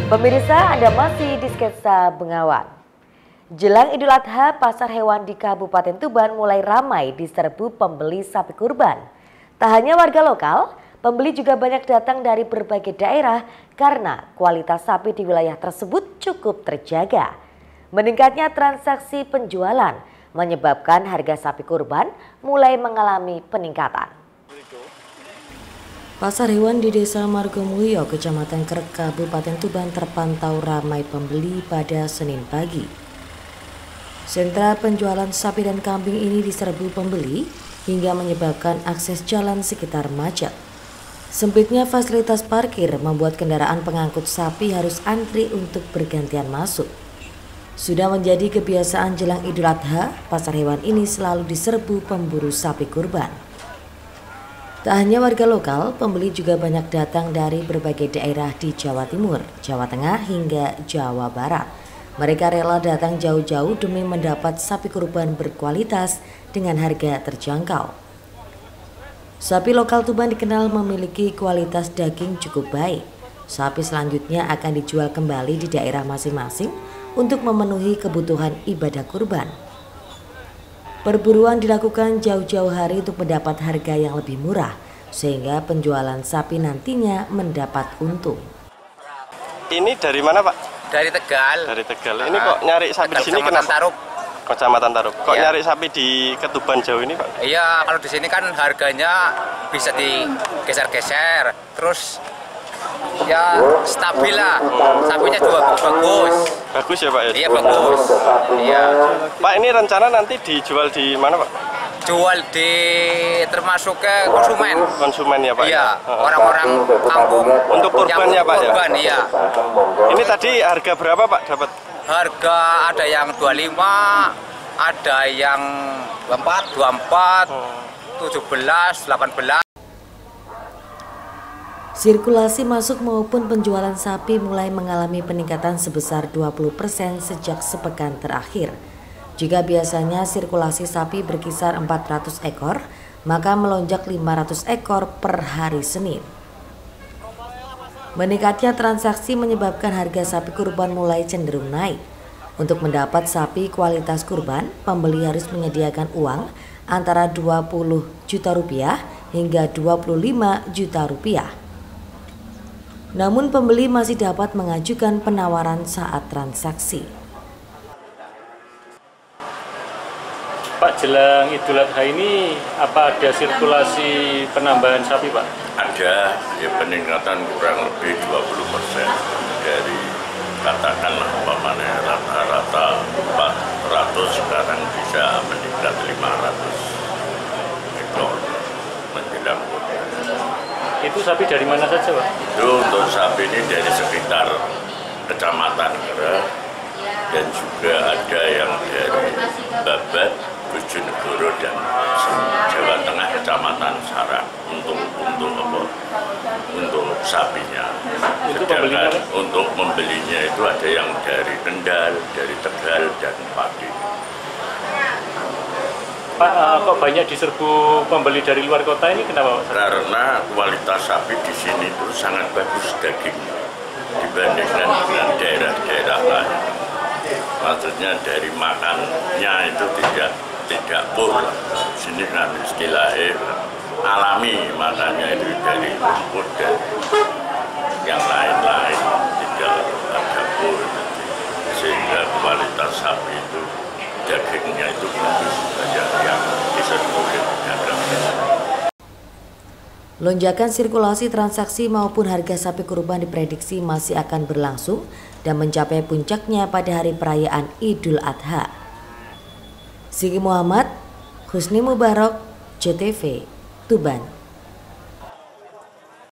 Pemirsa, Anda masih di Sketsa Bengawan. Jelang Idul Adha, pasar hewan di Kabupaten Tuban mulai ramai diserbu pembeli sapi kurban. Tak hanya warga lokal, pembeli juga banyak datang dari berbagai daerah karena kualitas sapi di wilayah tersebut cukup terjaga. Meningkatnya transaksi penjualan menyebabkan harga sapi kurban mulai mengalami peningkatan. Pasar hewan di Desa Margomulyo, Kecamatan Krek, Kabupaten Tuban terpantau ramai pembeli pada Senin pagi. Sentra penjualan sapi dan kambing ini diserbu pembeli hingga menyebabkan akses jalan sekitar macet. Sempitnya fasilitas parkir membuat kendaraan pengangkut sapi harus antri untuk bergantian masuk. Sudah menjadi kebiasaan jelang Idul Adha, pasar hewan ini selalu diserbu pemburu sapi kurban. Tak hanya warga lokal, pembeli juga banyak datang dari berbagai daerah di Jawa Timur, Jawa Tengah hingga Jawa Barat. Mereka rela datang jauh-jauh demi mendapat sapi kurban berkualitas dengan harga terjangkau. Sapi lokal Tuban dikenal memiliki kualitas daging cukup baik. Sapi selanjutnya akan dijual kembali di daerah masing-masing untuk memenuhi kebutuhan ibadah kurban. Perburuan dilakukan jauh-jauh hari untuk mendapat harga yang lebih murah, sehingga penjualan sapi nantinya mendapat untung. Ini dari mana, Pak? Dari Tegal. Dari Tegal. Ini kok nyari sapi di sini kenapa? Tarup. Kecamatan Tarup. Kok Ya. nyari sapi di Ketuban jauh ini, Pak? Iya, kalau di sini kan harganya bisa digeser-geser, terus ya stabil lah. Sapinya juga bagus. Bagus ya, Pak? Ya? Iya, bagus. Iya. Pak, ini rencana nanti dijual di mana, Pak? Jual di termasuk ke konsumen. Konsumen ya, Pak? Iya, Ya? orang-orang kampung. Untuk kurban ya, Pak? Kurban, Ya? iya. Ini tadi harga berapa, Pak, dapat? Harga ada yang 25, ada yang 24, 17, 18. Sirkulasi masuk maupun penjualan sapi mulai mengalami peningkatan sebesar 20% sejak sepekan terakhir. Jika biasanya sirkulasi sapi berkisar 400 ekor, maka melonjak 500 ekor per hari Senin. Meningkatnya transaksi menyebabkan harga sapi kurban mulai cenderung naik. Untuk mendapat sapi kualitas kurban, pembeli harus menyediakan uang antara 20 juta rupiah hingga 25 juta rupiah. Namun pembeli masih dapat mengajukan penawaran saat transaksi. Pak, jelang Idul Adha ini apa ada sirkulasi penambahan sapi, Pak? Ada ya, peningkatan kurang lebih 20% dari katakanlah umpamanya rata-rata 400 sekarang bisa meningkat 500 ekor menjelang kurban. Itu sapi dari mana saja, Pak? Itu untuk sapi ini dari sekitar Kecamatan Krek dan juga ada yang dari Babat, Bojonegoro dan Jawa Tengah Kecamatan Sarang untuk sapinya. Sedangkan untuk membelinya itu ada yang dari Kendal, dari Tegal dan Pati. Pak, kok banyak diserbu pembeli dari luar kota ini, kenapa, Pak? Karena kualitas sapi di sini itu sangat bagus daging dibandingkan dengan daerah-daerah lain. Maksudnya dari makannya itu tidak pur. Sini kan istilahnya alami, makannya itu dari rumput dan yang lain-lain, tidak ada pur. Sehingga kualitas sapi itu dagingnya itu bagus, banyak yang diserbu dengan harga. Lonjakan sirkulasi transaksi maupun harga sapi kurban diprediksi masih akan berlangsung dan mencapai puncaknya pada hari perayaan Idul Adha. Sigi Muhammad, Husni Mubarak, JTV, Tuban.